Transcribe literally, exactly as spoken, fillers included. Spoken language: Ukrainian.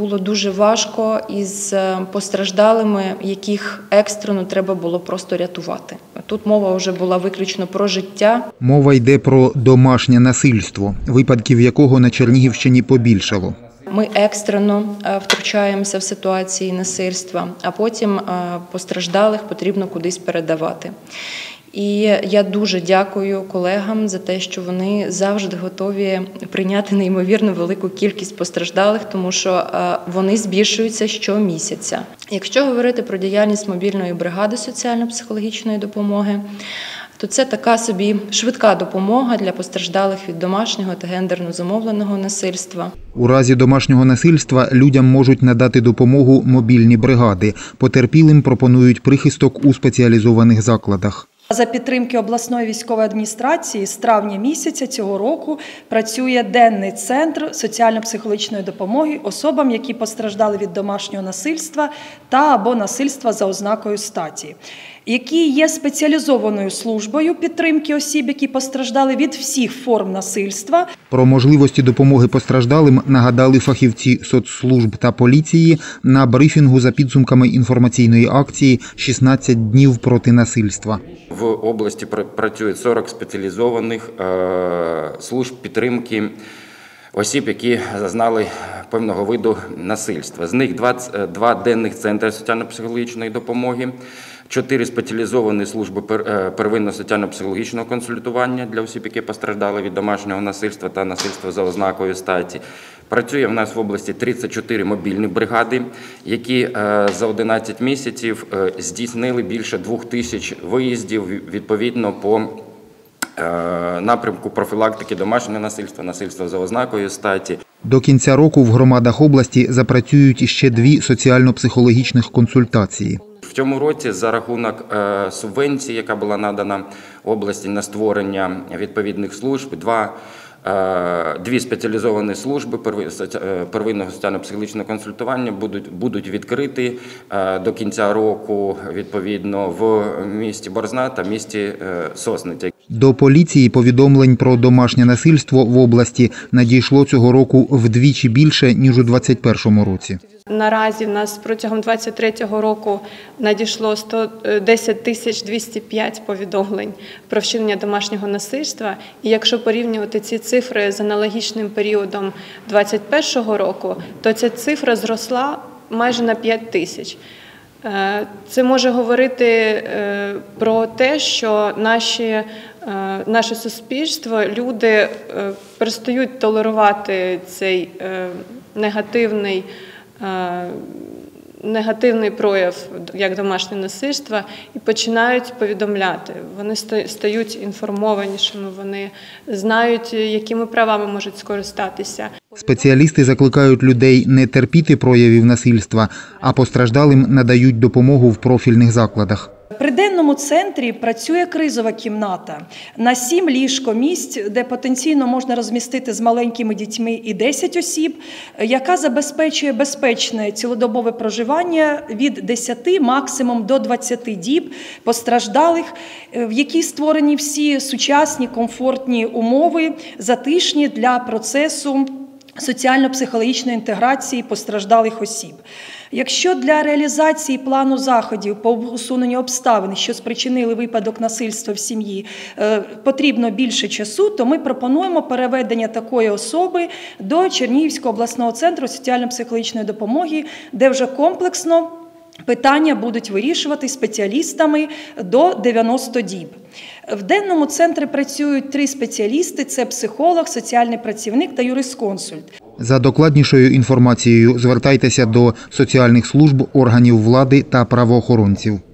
було дуже важко із постраждалими, яких екстрено треба було просто рятувати. Тут мова вже була виключно про життя. Мова йде про домашнє насильство, випадків якого на Чернігівщині побільшало. Ми екстрено втручаємося в ситуації насильства, а потім постраждалих потрібно кудись передавати. І я дуже дякую колегам за те, що вони завжди готові прийняти неймовірно велику кількість постраждалих, тому що вони збільшуються щомісяця. Якщо говорити про діяльність мобільної бригади соціально-психологічної допомоги, то це така собі швидка допомога для постраждалих від домашнього та гендерно зумовленого насильства. У разі домашнього насильства людям можуть надати допомогу мобільні бригади. Потерпілим пропонують прихисток у спеціалізованих закладах. За підтримки обласної військової адміністрації з травня місяця цього року працює денний центр соціально-психологічної допомоги особам, які постраждали від домашнього насильства та або насильства за ознакою статі, які є спеціалізованою службою підтримки осіб, які постраждали від всіх форм насильства. Про можливості допомоги постраждалим нагадали фахівці соцслужб та поліції на брифінгу за підсумками інформаційної акції «шістнадцять днів проти насильства». В області працює сорок спеціалізованих служб підтримки осіб, які зазнали певного виду насильства. З них двадцять два денних центри соціально-психологічної допомоги, чотири спеціалізовані служби первинного соціально-психологічного консультування для осіб, які постраждали від домашнього насильства та насильства за ознакою статі. Працює в нас в області тридцять чотири мобільні бригади, які за одинадцять місяців здійснили більше двох тисяч виїздів відповідно по напрямку профілактики домашнього насильства, насильства за ознакою статі. До кінця року в громадах області запрацюють ще дві соціально-психологічних консультації. В цьому році за рахунок субвенції, яка була надана області на створення відповідних служб, два Дві спеціалізовані служби первинного соціально-психологічного консультування будуть, будуть відкриті до кінця року відповідно в місті Борзна та місті Сосниця. До поліції повідомлень про домашнє насильство в області надійшло цього року вдвічі більше, ніж у двадцять першому році. Наразі в нас протягом двадцять третього року надійшло сто десять тисяч двісті п'ять повідомлень про вчинення домашнього насильства. І якщо порівнювати ці цифри з аналогічним періодом двадцять першого року, то ця цифра зросла майже на п'ять тисяч. Це може говорити про те, що наші, наше суспільство, люди перестають толерувати цей негативний негативний прояв, як домашнє насильство, і починають повідомляти. Вони стають інформованішими, вони знають, якими правами можуть скористатися. Спеціалісти закликають людей не терпіти проявів насильства, а постраждалим надають допомогу в профільних закладах. При денному центрі працює кризова кімната на сім ліжкомісць, де потенційно можна розмістити з маленькими дітьми і десять осіб, яка забезпечує безпечне цілодобове проживання від десяти максимум до двадцяти діб постраждалих, в якій створені всі сучасні комфортні умови, затишні для процесу соціально-психологічної інтеграції постраждалих осіб. Якщо для реалізації плану заходів по усуненню обставин, що спричинили випадок насильства в сім'ї, потрібно більше часу, то ми пропонуємо переведення такої особи до Чернігівського обласного центру соціально-психологічної допомоги, де вже комплексно питання будуть вирішувати спеціалістами до дев'яноста діб. В денному центрі працюють три спеціалісти – це психолог, соціальний працівник та юрисконсульт. За докладнішою інформацією звертайтеся до соціальних служб, органів влади та правоохоронців.